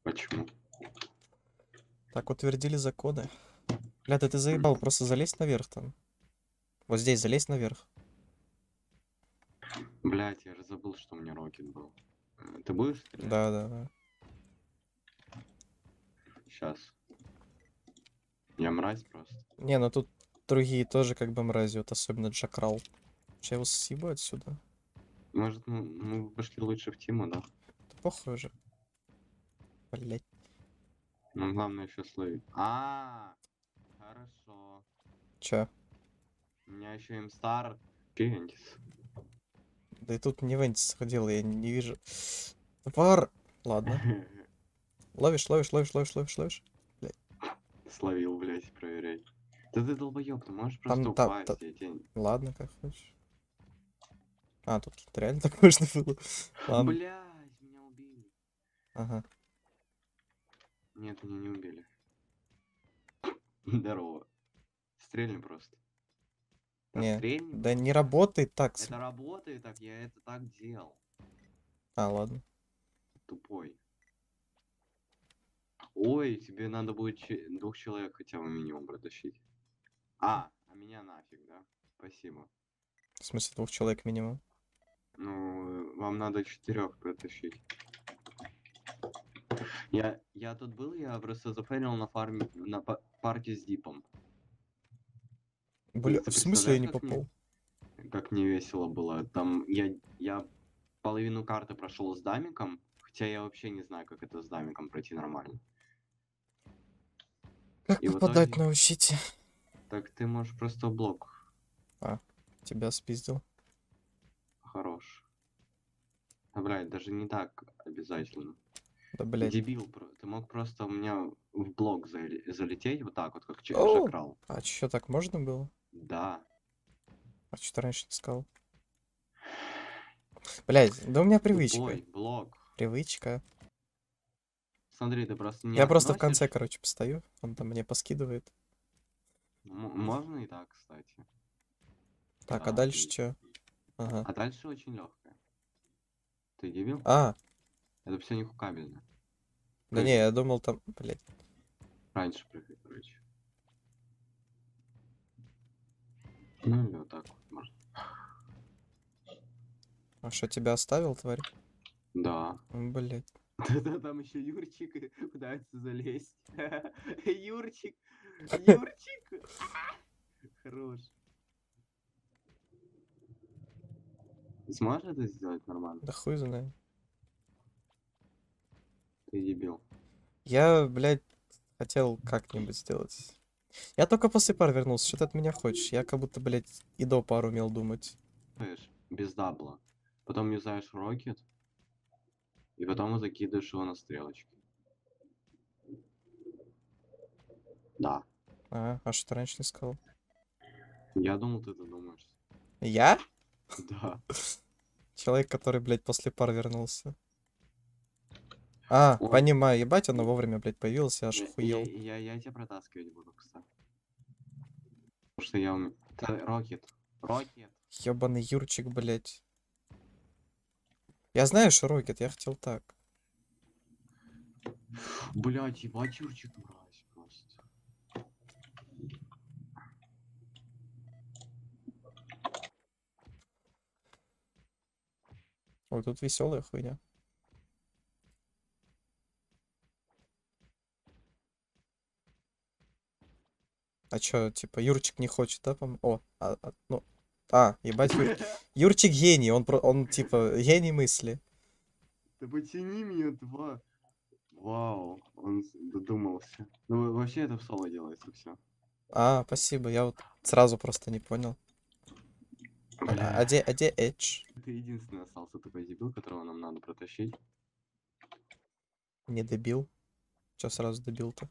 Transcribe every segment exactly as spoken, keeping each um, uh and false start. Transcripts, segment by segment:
Почему? Так утвердили законы. Бля, да ты заебал, просто залезь наверх там. Вот здесь залезь наверх. Блять, я же забыл, что у меня рокет был. Э, Ты будешь стрелять? Да, да, да. Сейчас. Я мразь просто. Не, ну тут другие тоже как бы мрази, вот особенно Джакрал. Че, я его съебу отсюда? Может, мы, мы пошли лучше в Тиму, да? Да похуй же. Блять. Ну, главное еще словить. А, хорошо. Че? У меня еще им стар Кентис. Да и тут не Вентис сходил, я не вижу. Вар! Ладно. Ловишь, ловишь, ловишь, ловишь, ловишь, ловишь. Блядь. Словил, блять, проверяй. Да ты долбоёб, ты можешь просто Там, там, та- упасть, я тебе... Ладно, как хочешь. А, тут реально так можно было. Ладно. Блять, меня убили. Ага. Нет, меня не убили. Здорово. Стрельни просто. Да Не. стрельни Да просто. не работает так. с- Это работает так, я это так делал. А, ладно. Тупой. Ой, тебе надо будет че- двух человек хотя бы минимум протащить. А, а меня нафиг, да? Спасибо. В смысле, двух человек минимум. Ну, вам надо четырех протащить. Я, я тут был, я просто зафейлил на фарме, на па- парке с дипом. Бля, Ты в смысле я представляешь, не как попал? мне, как мне весело было? Там я, я половину карты прошел с дамиком, хотя я вообще не знаю, как это с дамиком пройти нормально. Как И в попадать итоге, научите? так ты можешь просто в блок. А, тебя спиздил. Хорош. А, блядь, даже не так обязательно. Да, блядь. Дебил, про- ты мог просто у меня в блок зали- залететь вот так вот, как Ч- О! Жакрал. А чё, так можно было? Да. А что ты раньше не сказал? Блядь, да у меня привычка. Тупой блок. Привычка. Смотри, ты просто не Я просто в конце, относишь. короче, постою. Он там мне поскидывает. М- можно и так, кстати. Так, а Да, дальше отлично. чё? Ага. А дальше очень легкое. Ты дебил? А, Это все не хукабельно. да не, Прыгай. я думал там, блядь. Раньше прыгай, короче. Ну или вот так вот, может. А что, тебя оставил, тварь? Да. М, Блядь. Да-да, там еще Юрчик пытается залезть. Юрчик! Юрчик! Хорош. Сможешь это сделать нормально? Да хуй знает. Ты дебил. Я, блядь, хотел как-нибудь сделать. Я только после пар вернулся. Что ты от меня хочешь? Я как будто, блядь, и до пар умел думать. Знаешь, без дабла. Потом юзаешь рокет, и потом закидываешь его на стрелочки. Да. А, а что ты раньше не сказал? Я думал, ты додумаешься. Я? Да. Человек, который, блядь, после пар вернулся. А, Ой, понимаю, ебать, она вовремя, блядь, появилась, я аж я, я, охуел. я, я тебя протаскивать буду, кстати. Потому что я умею. Рокет. Рокет. Ёбаный Юрчик, блядь. Я знаю, что Рокет, я хотел так. Блять, ебать, Юрчик мразь просто. Ой, тут веселая хуйня. А чё, типа, Юрчик не хочет, да, пом... О, а, а, ну... А, ебать, Юр... Юрчик гений, он, про... он, типа, гений мысли. Да потяни меня, два. Вау, он с- додумался. Ну, вообще это в соло делается все. А, спасибо, я вот сразу просто не понял. А, а Бля. а где, а где Эдж? Ты единственный остался такой дебил, которого нам надо протащить. Не добил. Чё сразу добил-то?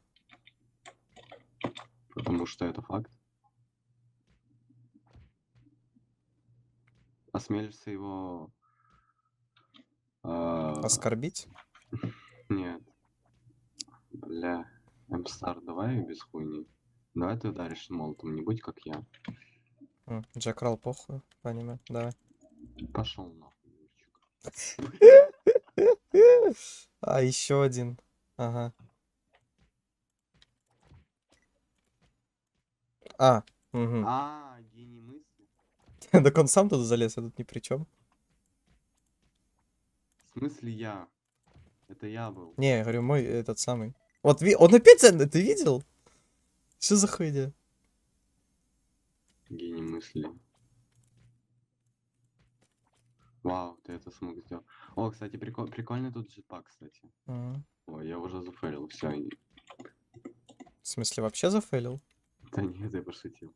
Потому что это факт. Осмелишься его... а, Оскорбить? Нет. Бля. Мстар, давай без хуйни. Давай ты ударишь молотом, не будь как я. М, Джакрал похуй, по аниме, давай. Пошел нахуй, Юрчик. А, еще один. Ага. А, угу. А, гений мысли. Так он сам туда залез, я тут ни при чем. В смысле я? Это я был. Не, я говорю, мой этот самый. Вот ви- он опять за- ты видел? Что за хуйня? Гений мысли. Вау, ты это смог сделать. О, кстати, прикол- прикольный тут джетпак, кстати. Ага. Ой, я уже зафейлил, все. В смысле, вообще зафейлил? Да нет, я пошутил.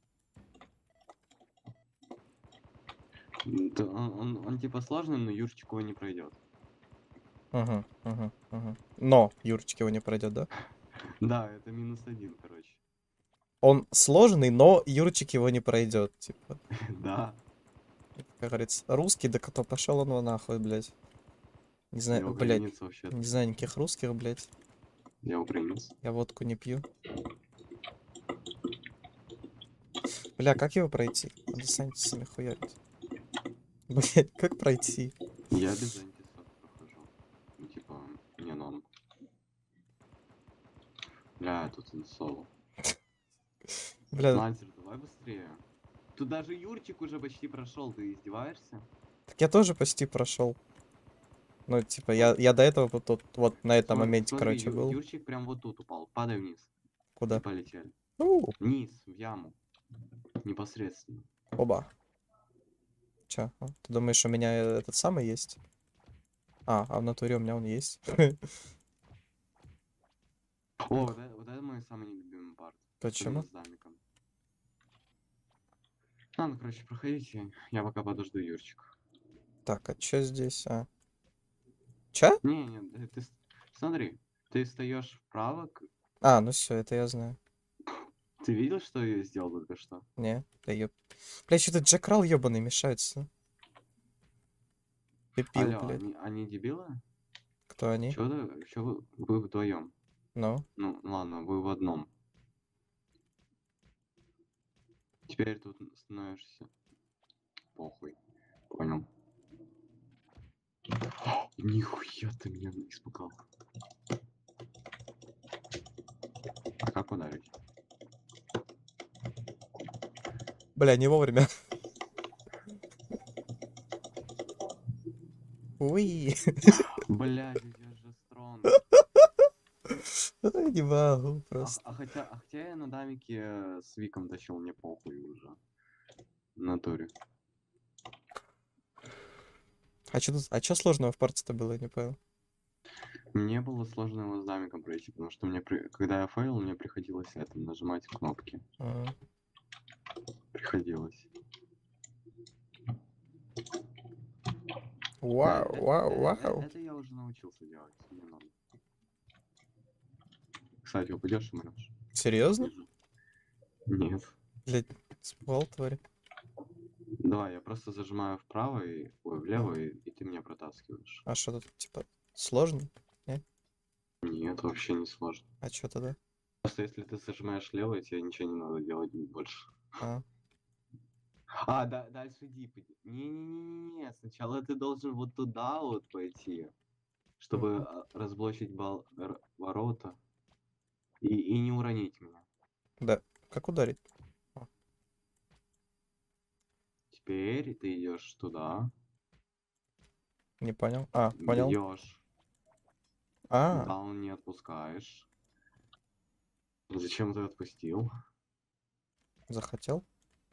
М, да Он, он, он типа сложный, но Юрчик его не пройдет. Ага, ага, ага. Но Юрчик его не пройдет, да? Да, это минус один, короче. Он сложный, но Юрчик его не пройдет, типа. Да, Как говорится, русский, да кто пошел он его нахуй, блядь. Не я знаю, блядь, украинец вообще-то. не знаю никаких русских, блядь. Я украинец. Я водку не пью. Бля, как его пройти? Надо сами хуярить. Блядь, как пройти? Я без антисов прохожу. Ну, типа, не норм. Бля, тут инсол. Бля, Лансер, давай быстрее. Тут даже Юрчик уже почти прошел, ты издеваешься? так я тоже почти прошел. Ну, типа, я, я до этого вот тут, вот на этом Смо- моменте, Смотри, короче, Ю- был. Юрчик прям вот тут упал. Падай вниз. И Куда? полетели. У, Вниз, в яму. Непосредственно. оба. Чё? А, ты думаешь, у меня э, этот самый есть? А, а в натуре у меня он есть. О, вот это, вот это мой самый нелюбимый парт. Особенно Почему? с дамиком. Ладно, короче, проходите. Я пока подожду Юрчика. Так, а чё здесь? А. Чё? Не, не, э, ты с- смотри, ты встаешь вправо. к- А, ну все, это я знаю. Ты видел, что я сделал только что? Не, да ёб. Бля, что-то Джек Ралл ёбаный мешается. Пепил, Алло, блядь. они, они дебилы? Кто они? Чё, ты, чё вы, вы вдвоем? Ну? Ну, ладно, вы в одном. Теперь тут становишься. Похуй. Понял. Нихуя ты меня испугал. А как ударить? Бля, не вовремя. Уи. Блядь, я же строн. Не могу А, просто. а хотя, а хотя я на дамике э, с Виком тащил, мне похуй уже. В натуре. А чё тут, а чё сложного в парте-то было, я не понял. Мне было сложно его с дамиком пройти, потому что мне, при- когда я фейл, мне приходилось это нажимать кнопки. А. Приходилось. Да, Вау, э- вау, э- э- вау. это я уже научился делать. Не надо. Кстати, упадешь и умрешь. Серьезно? Вижу. Нет. Блядь, спал, тварь. Давай, я просто зажимаю вправо и. Ой, влево, и, и ты меня протаскиваешь. А что тут, типа, сложно? Нет, вообще не сложно. А чё тогда? Просто если ты зажимаешь лево, тебе ничего не надо делать больше. А, А, да, дальше дип. Не-не-не-не, сначала ты должен вот туда вот пойти, чтобы мгм. а, разблочить бал р- ворота и, и не уронить меня. Да. Как ударить? Теперь ты идешь туда, Не понял. А, понял. бьешь, А, даун не отпускаешь. Зачем ты отпустил? захотел?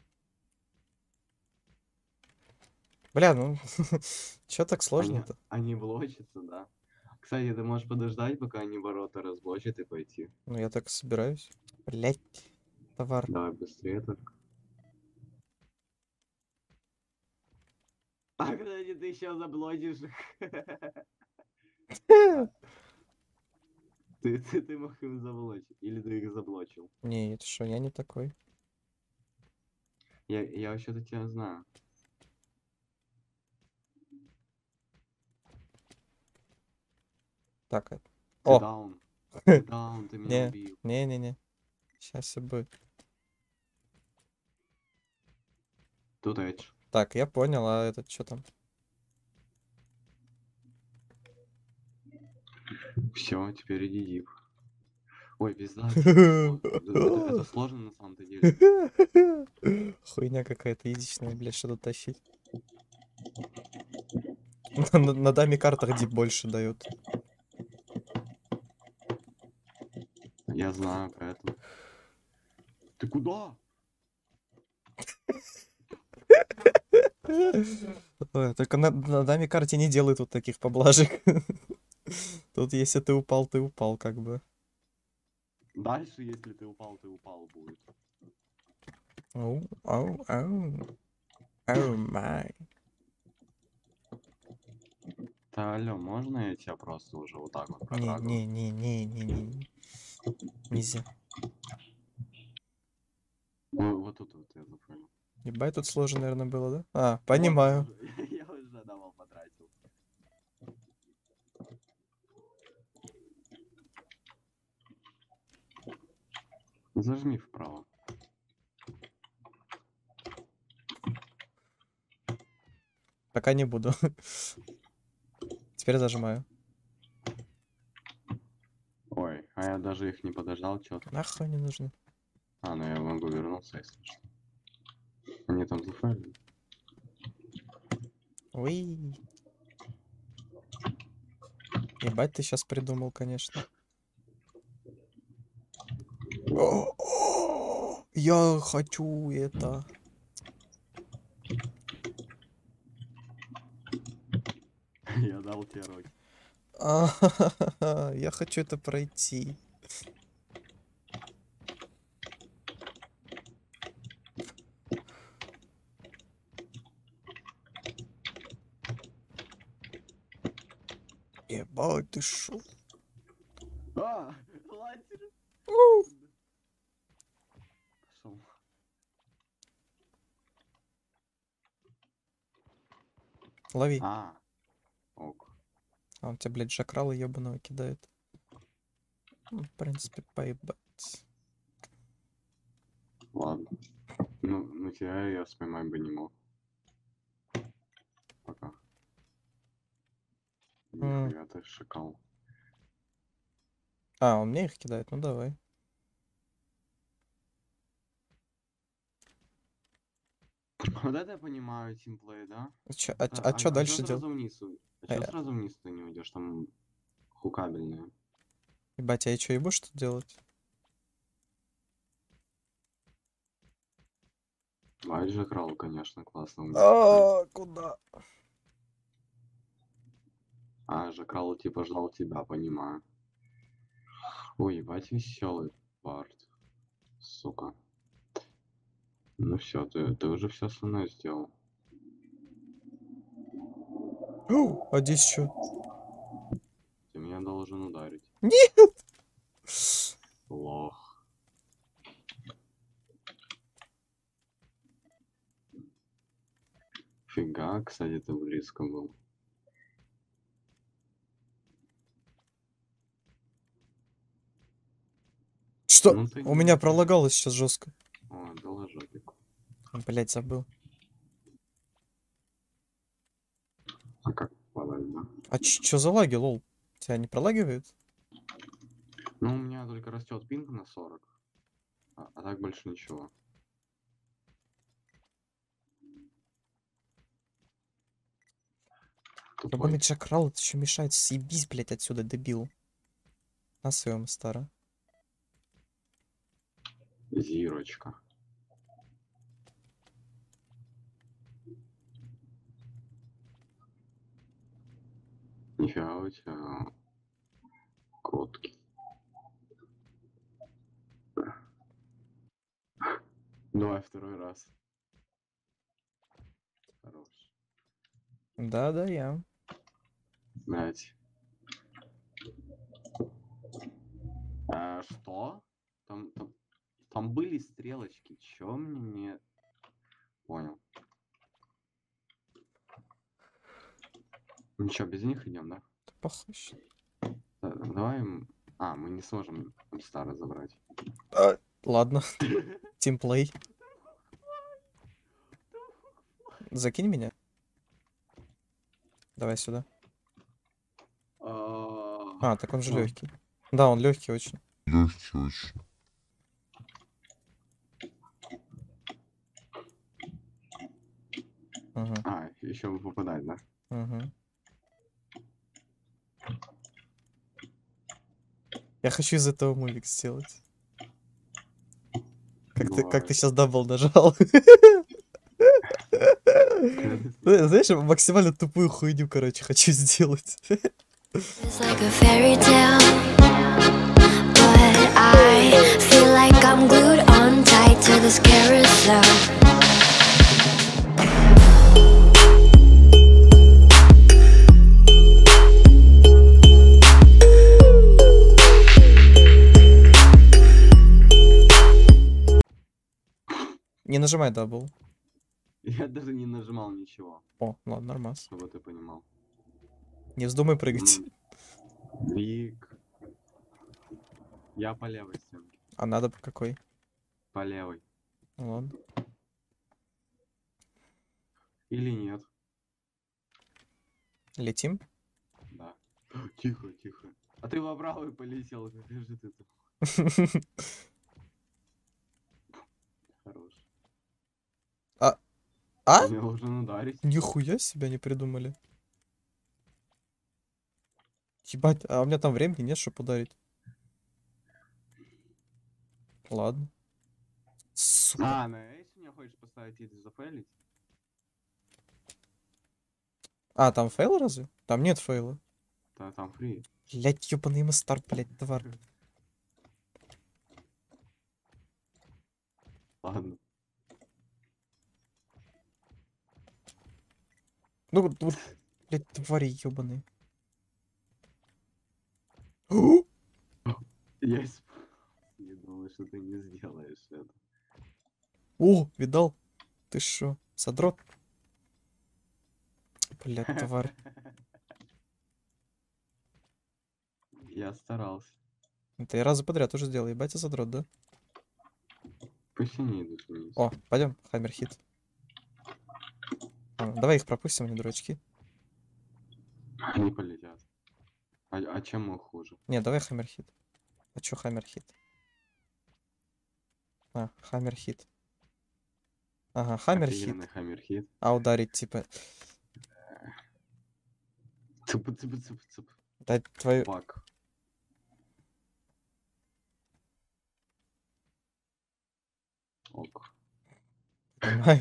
Бля, ну, чё так Они, сложно-то? они блочатся, да. Кстати, ты можешь подождать, пока они ворота разблочат и пойти. Ну, я так и собираюсь. Блять, товар. Давай быстрее так. А, кстати, ты еще заблочишь их. А, Ты, ты, ты мог их заблочить. Или ты их заблочил. Не, это что, я не такой. Я, я вообще-то тебя знаю. Так, э, Ты о, даун. Ты даун, ты меня не, убил. не-не-не. Сейчас все будет. Тут Эдж. Так, я понял, а этот что там? Все, теперь иди дип. Ой, пизда, дип сло- Это, это сложно на самом-то деле. Хуйня какая-то яичная, блядь, что тут тащить. На, на- на даме картах дип больше дают. Я знаю, поэтому. Ты куда? Ой, только на, на даме карте не делают вот таких поблажек. Тут если ты упал, ты упал, как бы. Дальше, если ты упал, ты упал будет. Оу, оу, оу. Оу май. Да, алло, можно я тебя просто уже вот так вот Не, протрагаю? не, не, не, не, не. Нельзя. Ну, вот тут вот я запомнил. Ебать, тут сложно, наверное, было, да? А, Вот, понимаю. уже- я уже давал, потратил. Зажми вправо. Пока не буду. Теперь зажимаю. Ой, а я даже их не подождал, что-то. Нахуй не нужно. А, ну я могу вернуться, если что. Они там зафайлили. Уи. Ебать, ты сейчас придумал, конечно. О, о, я хочу это. Я дал тебе роки. А, я хочу это пройти. Ебать, ты шо? А, лазер. У, Пошел. Лови. А, ок. А он тебя, блядь, жакрала ебаного кидает. Ну, в принципе, поебать. Ладно. Ну, ну тебя я споймать бы не мог. Пока. М. Нихуя ты шакал. А, он мне их кидает? Ну давай. Вот это я понимаю, тимплей, да? А чё, а, А, а а, чё а чё дальше делать? сразу вниз? у- А чё Э, сразу вниз ты не уйдешь? Там хукабельная. Ебать, а я чё, ебу что делать? Бать же крал, конечно, классно вниз. А, куда? А, же крал типа ждал тебя, понимаю. Ой, ебать веселый парт. Сука. Ну все, ты, ты уже все со мной сделал. Оу, а здесь чё? Ты меня должен ударить. Нет! Лох. Фига, кстати, ты близко был. Что? Ну ты У не... меня пролагалось сейчас жестко. О, доложопик. Блять, забыл. А как попадать, да? А ч- чё за лаги, лол? Тебя не пролагивает? Ну, у меня только растет пинг на сорок. А, а так больше ничего. Ебаный Тупой. Джакрал, это еще мешает. Съебись, блять, отсюда, дебил. На своем стара. Зирочка. Нифига у тебя котки. Давай второй раз. Хорош. Да-да, я. Блять. А, что? Там, там, там были стрелочки. Чё мне не... Понял. Ну чё, без них идем, да? Да похуй. щ- Да, давай... м- А, мы не сможем старый забрать. А, ладно, тимплей. Закинь меня. Давай сюда. А, А, так он же А. легкий. Да, он легкий очень. Легкий очень. Ага, А, еще бы попадать, да? ага. Я хочу из этого мувик сделать. Как ты, как Бывает. ты сейчас дабл нажал. Зна- Знаешь, я максимально тупую хуйню, короче, хочу сделать. It's like a fairy tale, but I feel like I'm glued on tight to this carousel. Не нажимай дабл. Я даже не нажимал ничего, О, ладно, нормас. чтобы ты понимал. Не вздумай прыгать. М, Вик. Я по левой стенке. А надо по какой? По левой. Ну ладно. Или нет. Летим. Да. Тихо, тихо. А ты во правой полетел, какая же ты тут. Хорош. А? Меня должен ударить. Нихуя себя не придумали. Ебать, а у меня там времени нет, чтобы ударить. Ладно. Сука. А, на эйс мне хочешь поставить и зафейлить? А, там фейл разве? Там нет фейла. Да, там фри. Блять, ёбаный мастар, блять, тварь. Ладно. Ну, вот, вот, блять, твари ёбаные. Я исп- не думал, что ты не сделаешь это. О, видал? Ты шо, задрот? Блять, тварь. Я старался. Это я раза подряд уже сделал, ебать, я задрот, да? Пусть они идут вниз. О, пойдем, хаммерхит. А, давай их пропустим, они дурачки. Они полетят. А, а чем мы хуже? Не, давай хаммерхит. А чё хаммерхит? А, хаммерхит. Ага, хаммерхит. Офигенный хаммерхит. А ударить, типа... Цып, цып, цып, цып. Да твою... Пак. Ок. Понимаю.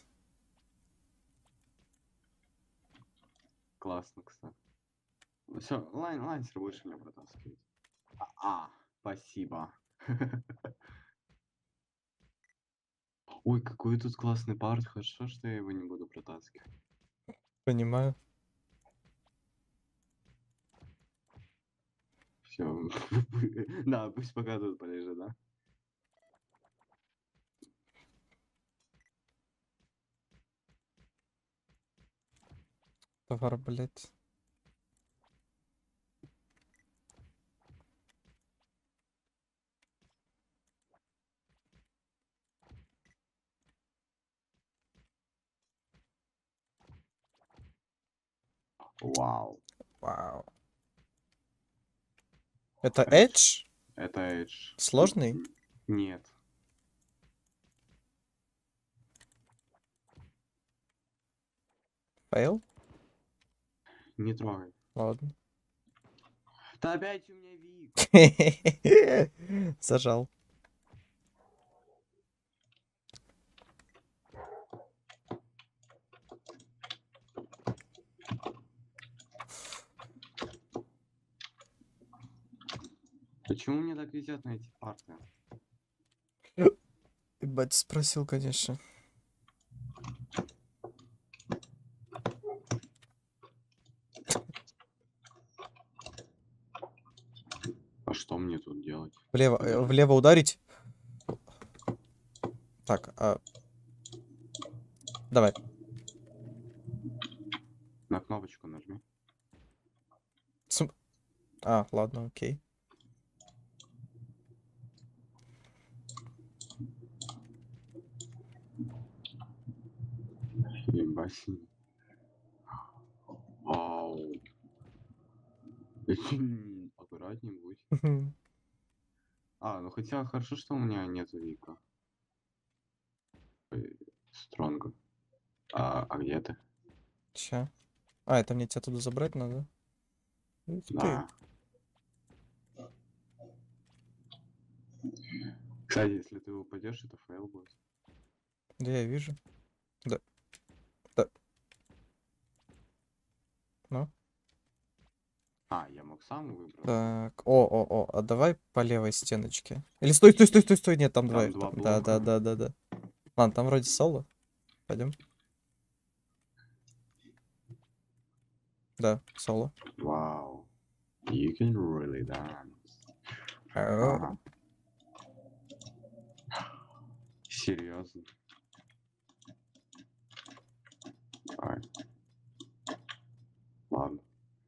Классно, кстати. Все, лайн, лайнсер больше меня протаскивает. А, а, спасибо. Ой, какой тут классный парт. Хорошо, что я его не буду протаскивать. Понимаю. Все. Да, пусть пока тут полежит, да? Товар, блядь. Вау. Вау. Это Edge? Это Edge. Сложный? Н- Нет. Фейл? Не трогай. Ладно. Да опять у меня Вик. Зажал. Почему мне так везет на эти парты? Ебать, спросил, конечно. А что мне тут делать? Влево, э, влево ударить. Так, а... Давай. На кнопочку нажми. См- А, ладно, окей. Ебать. Вау. аккуратней будь. А, ну хотя хорошо, что у меня нету Вика. Стронга. А, а где ты? Ща. А, это мне тебя туда забрать надо? Ух ты. Да. Кстати, если ты упадешь, это фейл будет. Да я вижу. Да. Да. Ну. А, я мог сам выбрать. Так. О, о, о. А давай по левой стеночке. Или стой, стой, стой, стой, стой. Нет, там, Там два. два Там- Да, да, блока. да, да, да. Ладно, там вроде соло. Пойдем. Да, соло. Вау. You can really dance. Ау. Ага. Серьезно. Давай. Ладно.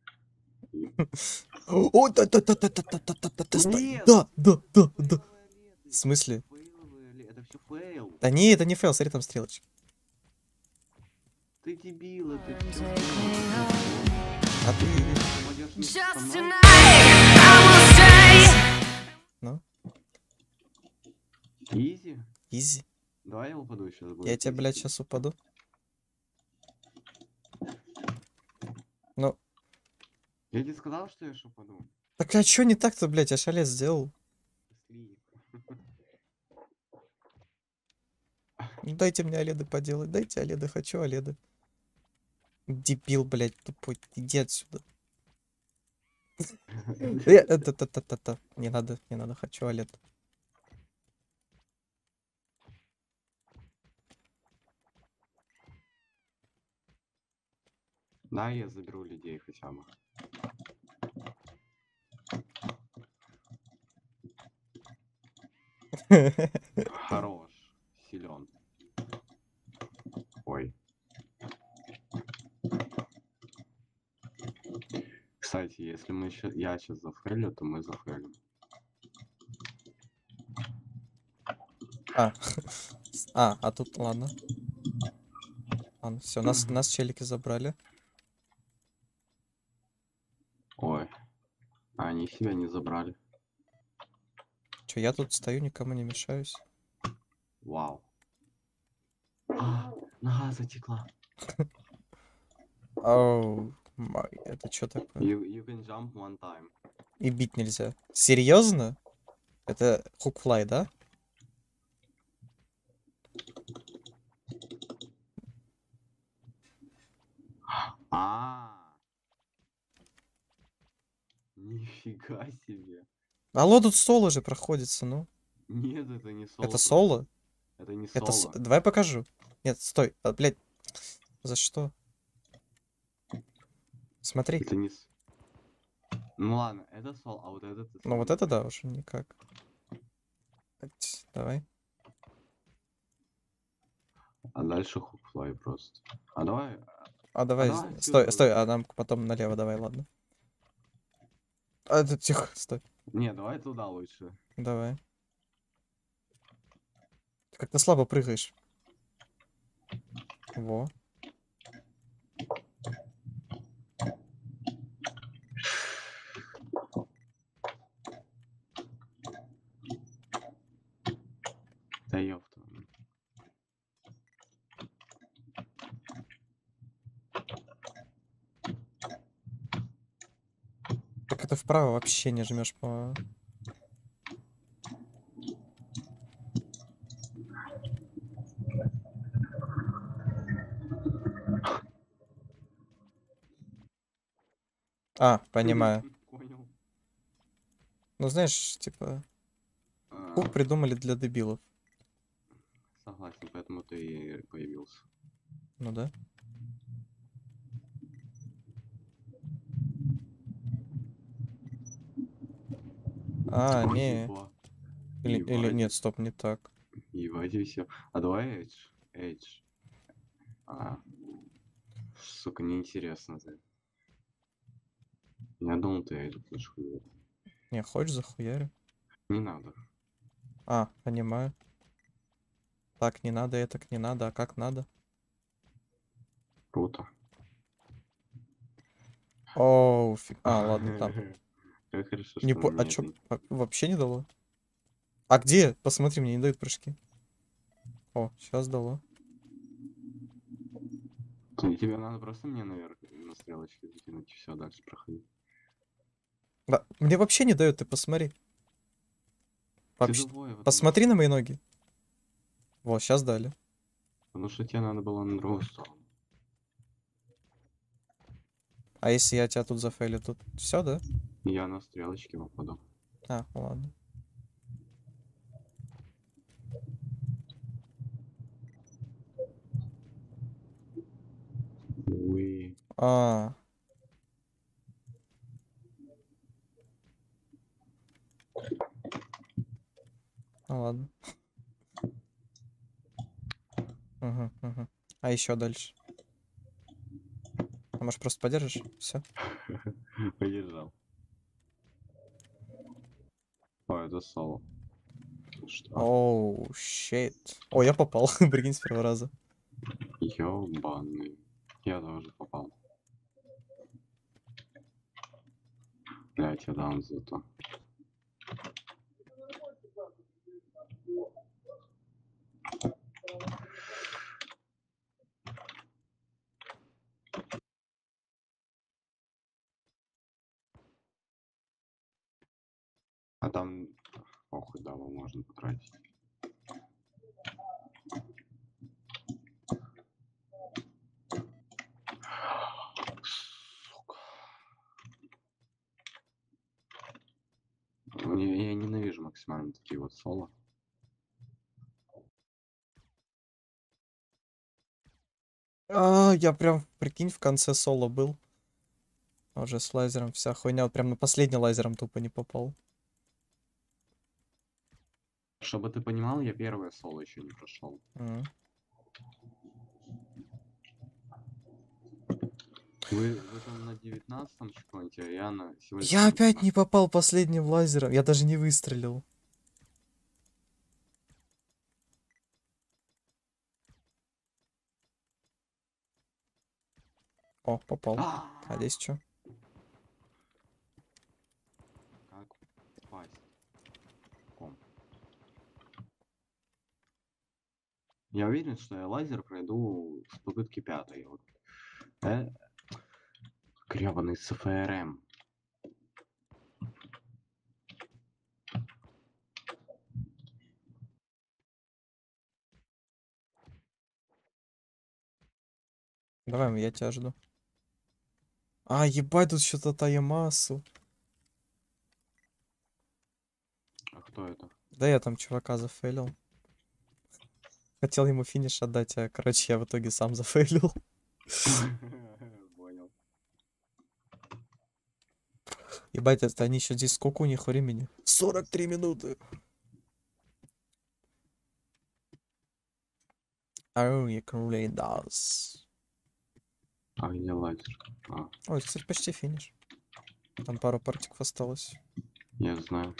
О, да, да, да, да, да, да, да, да, да, да, стой. Нет! Да, да, да, да. В смысле? Фейловые, это все фейл. Да не, это не фейл, смотри, там стрелочки. Ты дебил, это все А ты... Just tonight, I will stay. Ну, Изи? изи. Давай я упаду сейчас. Я тебя, блядь, сейчас упаду. Ну, Я тебе сказал, что я ж упаду. так а чё не так-то, блядь, я шалец сделал. Слив. Ну дайте мне оледы поделать, дайте оледы, хочу оледы. Дебил, блядь, тупой, иди отсюда. Э, это, та, та, та, та. Не надо, не надо, хочу олед. Да, я заберу людей хотя бы. Хорош. Силен. Ой. Кстати, если мы еще, я сейчас зафейлю, то мы зафейлим. А, а, а тут, ладно. Ладно, все, нас, нас челики забрали. Ой. А они себя не забрали. Че, я тут стою, никому не мешаюсь. Вау. А, нога затекла. Оу, май, это что такое? You, you can jump one time. И бить нельзя. Серьезно? Это хукфлай, да? А. Нифига себе. Алло, тут соло же проходится, ну. Нет, это не соло. Это соло? Это не Это соло. с- Давай покажу. Нет, стой. А, блядь. За что? Смотри. Это не... с- Ну ладно, это соло, а вот этот... Ну вот это да, уже никак. Ать, давай. А дальше хукфлай просто. А давай... А давай, давай с- стой, отсюда. стой, а нам потом налево давай, ладно. А, это тихо, стой. Не, давай туда лучше. Давай. Ты как-то слабо прыгаешь. Во. Да ёпта. Так это вправо вообще не жмешь по. А, понимаю. Понял. Ну знаешь, типа, А, хук придумали для дебилов. Согласен, поэтому ты и появился. Ну да. А, Ой, не. еба. Или, или Ебать. нет, стоп, не так. Ебать и все. А давай Эйдж. Эйдж. А. Сука, неинтересно ты. Я думал, ты Эйдж будешь хуярить. Не, хочешь захуярю? Не надо. А, понимаю. Так не надо, это не надо, а как надо? Круто. Оу, фиг. А, ладно, там. Как хорошо, Не что по... у А меня чё, это- а, вообще не дало? А где? Посмотри, мне не дают прыжки. О, сейчас дало. Ты- Тебе надо просто мне наверх на стрелочке закинуть, и все, дальше проходи. Да, мне вообще не дают, ты посмотри. Вообще... Ты давай, потому Посмотри что- на мои ноги. Вот, сейчас дали. Потому что тебе надо было на другую сторону. А если я тебя тут зафейлю, тут все, да? Я на стрелочке попаду. А, ладно. Уи. А. Ну ладно. Мгм, мгм. А еще дальше. А может просто подержишь? Все. Подержал. О, это соло. Что? Оу, щит. О, я попал. Прикинь, с первого раза. Ёбаный. Я тоже попал. Блять, я дам зато. А там... Ох, да, его можно потратить. Сука. Я, я ненавижу максимально такие вот соло. А, я прям, прикинь, в конце соло был. Уже с лазером вся хуйня. Вот прям на последний лазером тупо не попал. Чтобы ты понимал, я первое соло еще не прошел. М. Вы, вы там на девятнадцатом чеконте, а я на сегодня. Я опять не попал последним лазером. Я даже не выстрелил. О, попал. А здесь что? Как пасть? Ком. Я уверен, что я лазер пройду с попытки пятой. Вот. Э? Гребаный СФРМ. Давай, я тебя жду. А, ебать, тут что-то Таямасу. А кто это? Да я там чувака зафейлил. Хотел ему финиш отдать, а, короче, я в итоге сам зафейлил. Понял. Ебать, это они еще здесь сколько у них времени? сорок три минуты. Oh, you can really does. А где лазер? А, Ой, кстати, почти финиш. Там пару партиков осталось. я знаю.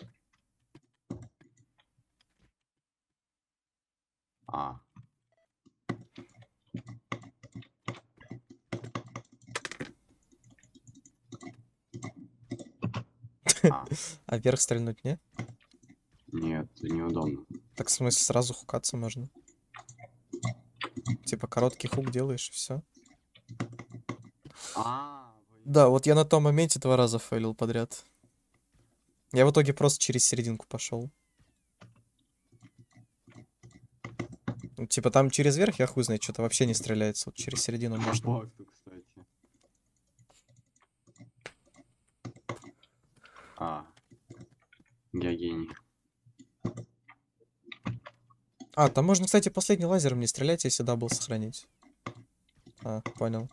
А. А, А вверх стрельнуть, не? нет, неудобно. Так, в смысле, сразу хукаться можно. Типа, короткий хук делаешь, и все. А, вы- Да, вот я на том моменте два раза фейлил подряд. Я в итоге просто через серединку пошел. Ну, типа, там через верх, я хуй знает, что-то вообще не стреляется. Вот через середину По можно. факту, кстати. А, я гений. А, там можно, кстати, последний лазером не стрелять, если дабл сохранить. А, понял.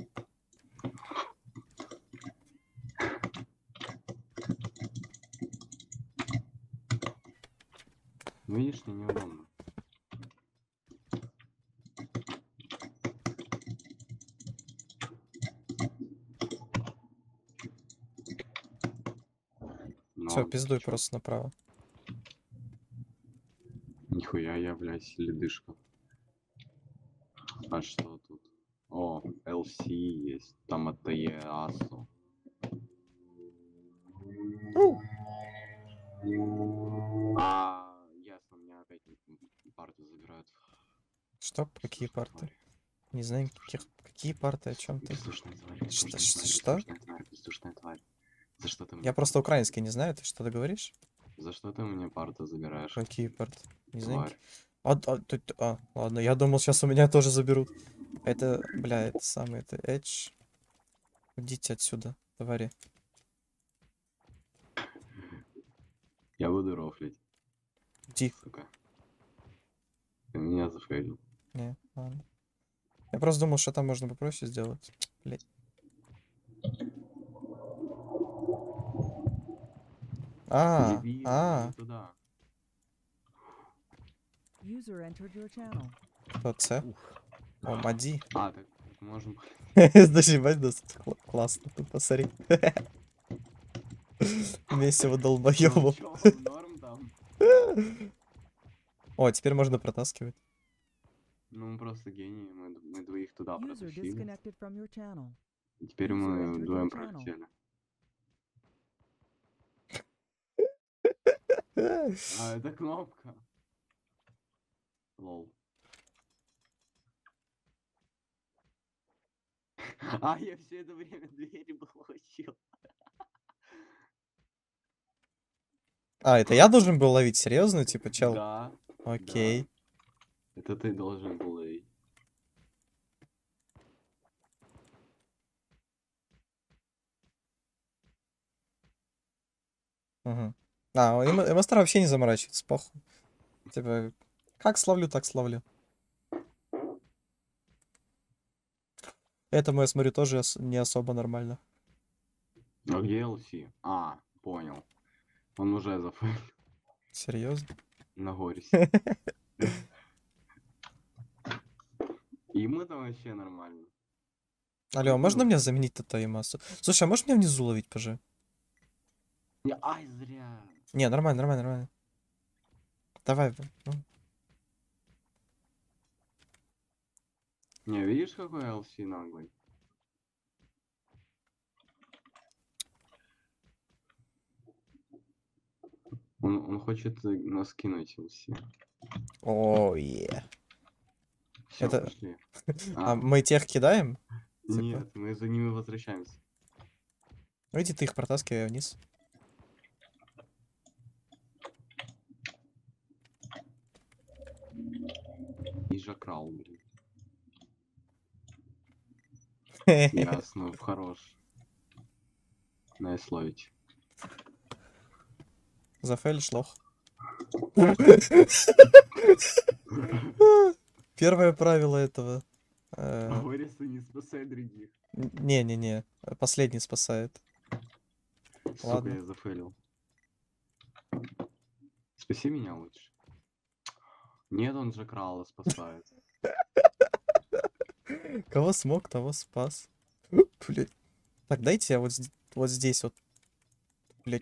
Видишь, мне неудобно. Но Все, пиздуй чё- просто направо. Нихуя я, блядь, ледышка. А что тут? О, эл си есть. Там это ЕАСу. Ну, А, ясно, меня опять парты забирают. что? Какие Бездушная парты? тварь. Не знаю, каких, какие парты, о чем ты? Бездушная тварь, Что, бездушная что, тварь, что? бездушная тварь, бездушная тварь. За что ты мне Я просто парты украинский не забираешь? знаю, ты что-то говоришь? За что ты мне парты забираешь? Какие парты? Не знаю. Тварь. А, а, ты- ты- а, ладно, я думал, сейчас у меня тоже заберут. Это, бля, это самый, это Эдж. Идите отсюда, твари. Я буду рофлить, Иди. сука. Ты меня зафейлил. Не, ладно. Я просто думал, что там можно попроще сделать. Блядь. А, Дебил, а, не туда. User entered your channel. кто С? О, Мади. А, так можем... Зажимать нас кла- классно, тут посмотри. Месиво Чё, долбоёбов. чё, норм там? О, теперь можно протаскивать. Ну, мы просто гении, мы, д- мы двоих туда User протащили. disconnected from your channel. И теперь User мы entered вдвоем your channel. пролетели. А, это кнопка. Лол. А, я все это время двери блочил. А, это я должен был ловить? Серьезно? Типа, чел? Да. Окей. Да. Это ты должен был ловить. Мгм. А, им, Эмастер вообще не заморачивается, похуй. Типа, как словлю, так словлю. Этому, я смотрю, тоже ос- не особо нормально. А где эл си? А, понял. Он уже зафейлил Серьезно? на горесе. Ему там вообще нормально. Алло, Ну, можно ну. мне заменить тату-массу? Слушай, а можешь меня внизу ловить, пожалуйста? Не, ай, зря. Не, нормально, нормально, нормально. Давай. б- ну. Не, видишь, какой эл си наглый? Он, он хочет э, нас кинуть эл си. О, е. Все, Это- пошли. А А, мы тех кидаем? Типа? нет, мы за ними возвращаемся. Ну иди ты их протаскивай вниз. И жакрал, блин. Ясно, хорош. Найс ловить. Зафейлишь, лох. Первое правило этого. э, Гориса не спасай других. н- Не-не-не. Последний спасает. Сука, Ладно. я зафейлил. Спаси меня лучше. Нет, он же крала спасает. Кого смог, того спас. Блять. Так, дайте я вот, сд- вот здесь вот. Блять.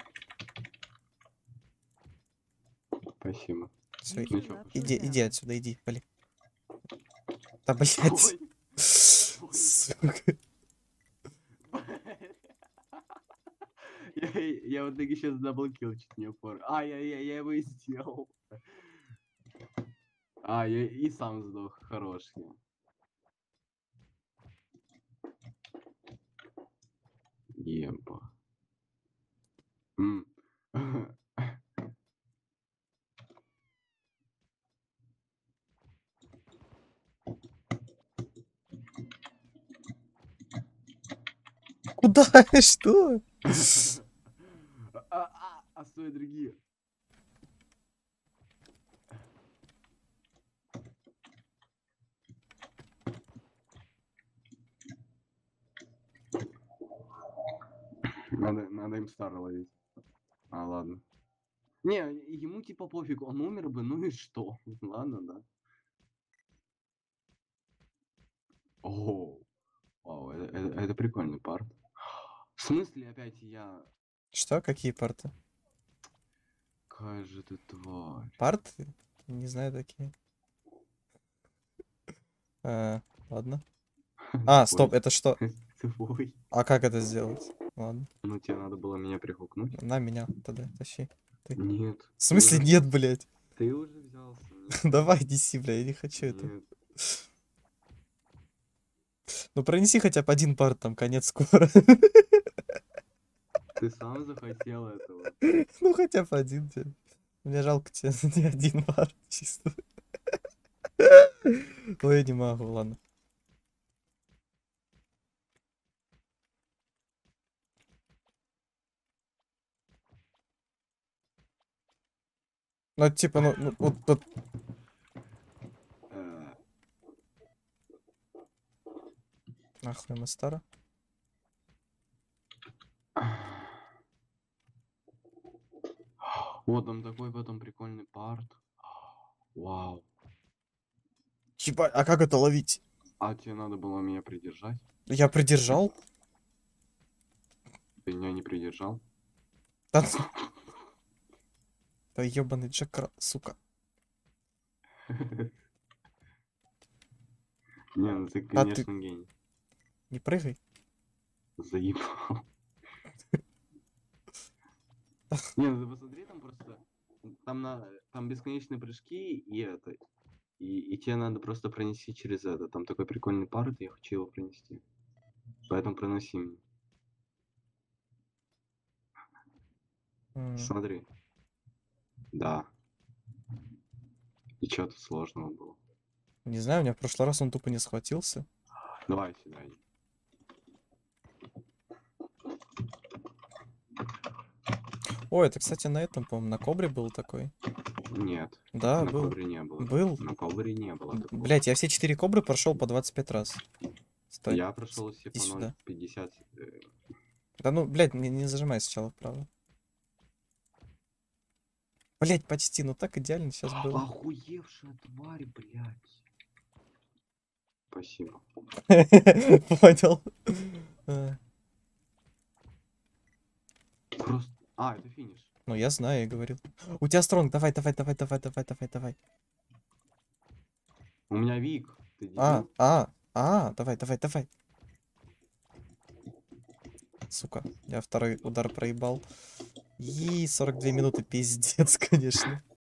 Спасибо. Всё, User Ну чё, left your иди, иди channel. отсюда, иди, блин. Да, блять. Ой. Сука. Я, я вот таки сейчас даблкил чуть не упор. А, я, я, я его и сделал. А, я и сам сдох. Хорош я. Еба. М. Куда? Что? А, а, а стой, другие. Надо, надо им старо ловить. А, ладно. Не, ему типа пофиг, он умер бы, ну и что? Ладно, да. О, вау, это, это- это прикольный парт. В смысле опять я... Что? Какие парты? Какая же ты тварь. Парты? Не знаю такие. А, ладно. А, стоп, это что? Твой. А как это сделать? Ладно, Ну, тебе надо было меня прихукнуть. на меня тогда, тащи. Нет. В смысле ты уже- нет, блядь? Ты уже взялся. Нет. Давай, неси, бля, я не хочу это. Нет. Ну пронеси хотя бы один пар, там конец скоро. Ты сам захотел этого. Ну хотя бы один тебе. Мне жалко тебе не один пар, чисто. Ой, я не могу, ладно. Ну, типа, ну, ну, вот, вот, Э, нахуй мы старо. Вот там такой потом прикольный парт. Вау. Ебать, а как это ловить? А тебе надо было меня придержать? Я придержал? Ты меня не придержал? Да, да ебаный Джек, сука. Не, ну ты, А ты- конечно, гений. Не прыгай. Заебал. Не, ну ты посмотри, там просто... Там, на... там бесконечные прыжки и это... И, и тебе надо просто пронести через это. Там такой прикольный парт, я хочу его пронести. Поэтому проноси мне. М, Смотри. Да. И что тут сложного было? Не знаю, у меня в прошлый раз он тупо не схватился. Давай сюда. иди. Ой, это, кстати, на этом, по-моему, на Кобре был такой. Нет. Да, на был. Кобре не было. Был. На Кобре не было. такого. Блять, я все четыре Кобры прошел по двадцать пять раз. Стой. Я прошел все иди по сюда. ноль пятьдесят. э, Да ну, блядь, не, не зажимай сначала вправо. Блять, почти, ну так идеально сейчас было. Охуевшая тварь, блядь. Спасибо. Понял. А, Просто... А, это финиш. Ну, я знаю, я говорил. У тебя стронг, давай, давай, давай, давай, давай, давай, давай. У меня Вик. Ты дебил? А, а, а, давай, давай, давай. Сука, я второй удар проебал. И сорок две минуты, пиздец, конечно.